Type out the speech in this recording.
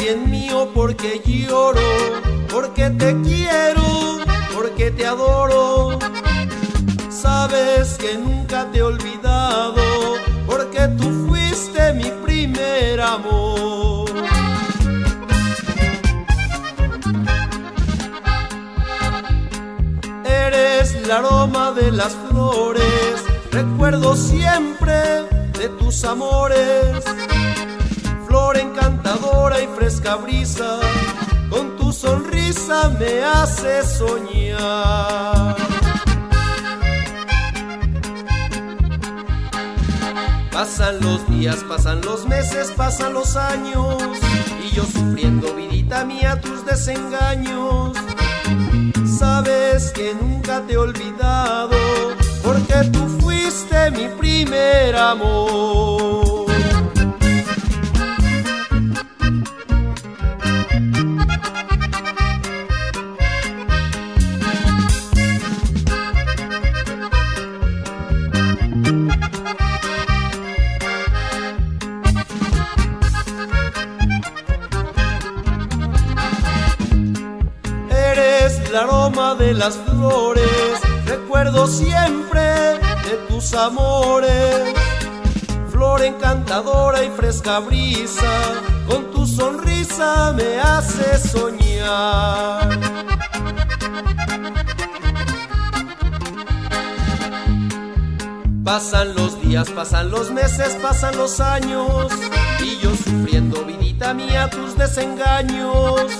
bien mío, porque lloro, porque te quiero, porque te adoro. Sabes que nunca te he olvidado, porque tú fuiste mi primer amor. Eres el aroma de las flores, recuerdo siempre de tus amores. Flor encantadora y fresca brisa, con tu sonrisa me hace soñar. Pasan los días, pasan los meses, pasan los años, y yo sufriendo, vidita mía, tus desengaños. Sabes que nunca te he olvidado, porque tú fuiste mi primer amor. El aroma de las flores, recuerdo siempre de tus amores. Flor encantadora y fresca brisa, con tu sonrisa me hace soñar. Pasan los días, pasan los meses, pasan los años, y yo sufriendo, vidita mía, tus desengaños.